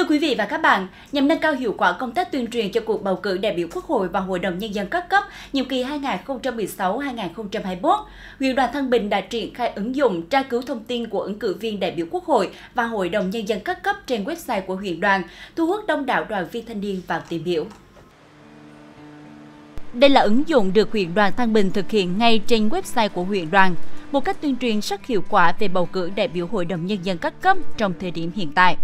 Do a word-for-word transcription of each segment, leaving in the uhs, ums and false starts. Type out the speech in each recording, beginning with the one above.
Thưa quý vị và các bạn, nhằm nâng cao hiệu quả công tác tuyên truyền cho cuộc bầu cử đại biểu Quốc hội và Hội đồng Nhân dân các cấp nhiệm kỳ hai nghìn không trăm mười sáu đến hai nghìn không trăm hai mươi mốt, huyện đoàn Thăng Bình đã triển khai ứng dụng tra cứu thông tin của ứng cử viên đại biểu Quốc hội và Hội đồng Nhân dân các cấp trên website của huyện đoàn, thu hút đông đảo đoàn viên thanh niên vào tìm hiểu. Đây là ứng dụng được huyện đoàn Thăng Bình thực hiện ngay trên website của huyện đoàn, một cách tuyên truyền rất hiệu quả về bầu cử đại biểu Hội đồng Nhân dân các cấp trong thời điểm hiện tại.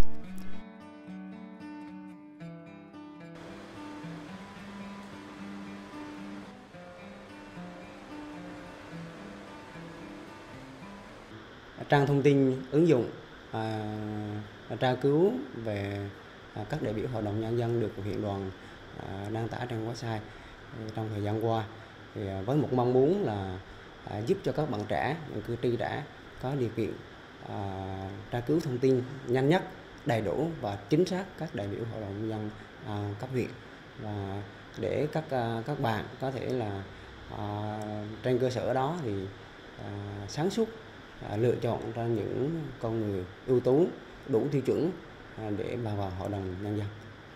Trang thông tin ứng dụng à, tra cứu về à, các đại biểu Hội đồng Nhân dân được huyện đoàn à, đăng tải trên website trong thời gian qua, thì à, với một mong muốn là à, giúp cho các bạn trẻ, những cử tri trẻ có điều kiện à, tra cứu thông tin nhanh nhất, đầy đủ và chính xác các đại biểu Hội đồng Nhân dân à, cấp huyện, và để các à, các bạn có thể là à, trên cơ sở đó thì à, sáng suốt À, lựa chọn ra những con người ưu tú, đủ tiêu chuẩn à, để bầu vào Hội đồng Nhân dân.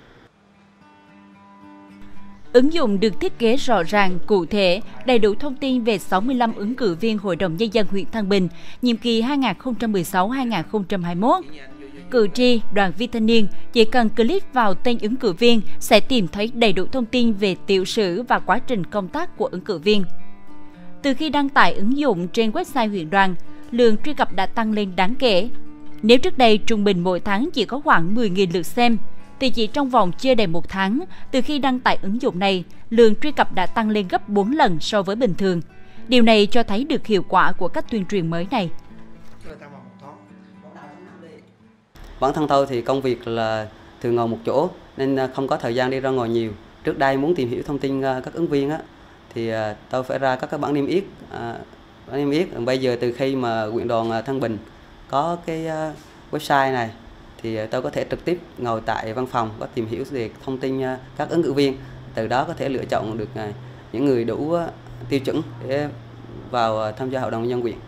Ứng dụng được thiết kế rõ ràng, cụ thể, đầy đủ thông tin về sáu mươi lăm ứng cử viên Hội đồng Nhân dân huyện Thăng Bình, nhiệm kỳ hai nghìn không trăm mười sáu đến hai nghìn không trăm hai mươi mốt. Cử tri, đoàn viên thanh niên chỉ cần click vào tên ứng cử viên sẽ tìm thấy đầy đủ thông tin về tiểu sử và quá trình công tác của ứng cử viên. Từ khi đăng tải ứng dụng trên website huyện đoàn, lượng truy cập đã tăng lên đáng kể. Nếu trước đây trung bình mỗi tháng chỉ có khoảng mười nghìn lượt xem, thì chỉ trong vòng chưa đầy một tháng, từ khi đăng tải ứng dụng này, lượng truy cập đã tăng lên gấp bốn lần so với bình thường. Điều này cho thấy được hiệu quả của cách tuyên truyền mới này. Bản thân tôi thì công việc là thường ngồi một chỗ nên không có thời gian đi ra ngoài nhiều. Trước đây muốn tìm hiểu thông tin các ứng viên á, thì tôi phải ra các cái bản niêm yết. Em biết bây giờ từ khi mà huyện đoàn Thăng Bình có cái website này thì tôi có thể trực tiếp ngồi tại văn phòng, có tìm hiểu về thông tin các ứng cử viên, từ đó có thể lựa chọn được những người đủ tiêu chuẩn để vào tham gia Hội đồng Nhân dân huyện.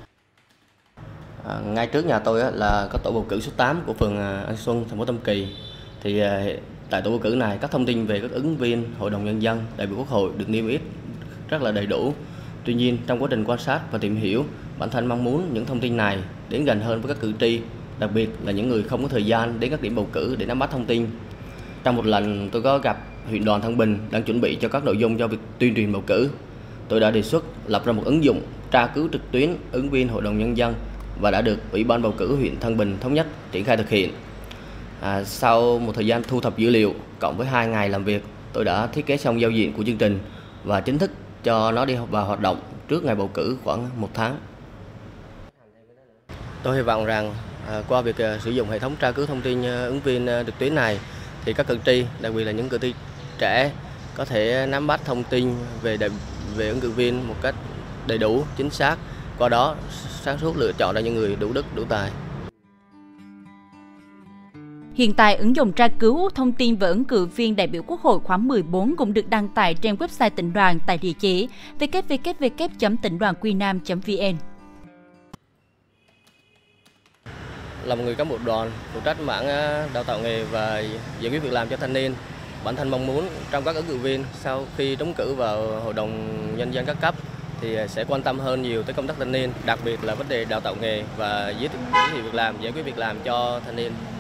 À, ngay trước nhà tôi là có tổ bầu cử số tám của phường An Xuân, thành phố Tam Kỳ. Thì tại tổ bầu cử này, các thông tin về các ứng viên Hội đồng Nhân dân, đại biểu Quốc hội được niêm yết rất là đầy đủ. Tuy nhiên, trong quá trình quan sát và tìm hiểu, bản thân mong muốn những thông tin này đến gần hơn với các cử tri, đặc biệt là những người không có thời gian đến các điểm bầu cử để nắm bắt thông tin. Trong một lần tôi có gặp huyện đoàn Thăng Bình đang chuẩn bị cho các nội dung cho việc tuyên truyền bầu cử. Tôi đã đề xuất lập ra một ứng dụng tra cứu trực tuyến ứng viên Hội đồng Nhân dân và đã được Ủy ban bầu cử huyện Thăng Bình thống nhất triển khai thực hiện. À, sau một thời gian thu thập dữ liệu cộng với hai ngày làm việc, tôi đã thiết kế xong giao diện của chương trình và chính thức cho nó đi vào hoạt động trước ngày bầu cử khoảng một tháng. Tôi hy vọng rằng à, qua việc à, sử dụng hệ thống tra cứu thông tin à, ứng viên à, trực tuyến này, thì các cử tri, đặc biệt là những cử tri trẻ, có thể nắm bắt thông tin về đại, về ứng cử viên một cách đầy đủ, chính xác, qua đó sáng suốt lựa chọn ra những người đủ đức, đủ tài. Hiện tại, ứng dụng tra cứu thông tin về ứng cử viên đại biểu Quốc hội khóa mười bốn cũng được đăng tải trên website tỉnh đoàn tại địa chỉ w w w chấm tỉnh đoàn quy nam chấm v n. Là một người cán bộ đoàn phụ trách mảng đào tạo nghề và giải quyết việc làm cho thanh niên, bản thân mong muốn trong các ứng cử viên sau khi trúng cử vào Hội đồng Nhân dân các cấp thì sẽ quan tâm hơn nhiều tới công tác thanh niên, đặc biệt là vấn đề đào tạo nghề và giới thiệu việc làm, giải quyết việc làm cho thanh niên.